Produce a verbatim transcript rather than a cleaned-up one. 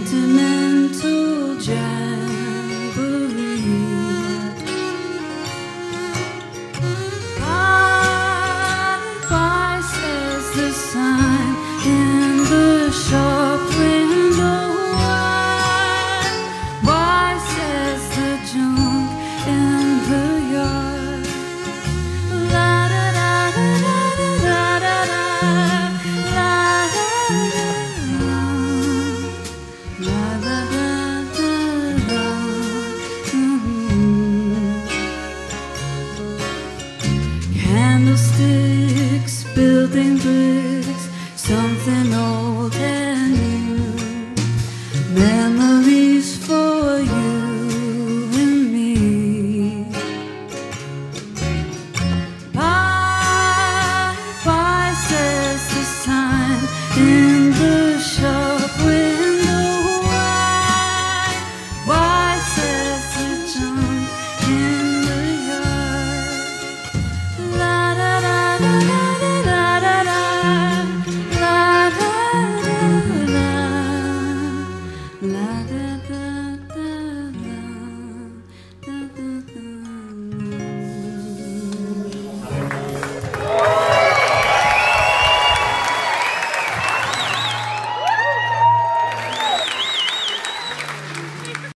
sentimental jamboree. Bye, bye, says the sign in the shop window. Why, why, says the junk in the yard. La da da da da da da da, la da da da, la da da da da. Candlesticks, building bricks, something old and new, memories for you and me. Bye, bye, says the sign in the shop window. Why, why, says the junk in the yard. La da da da da da da da, la da da da, la da.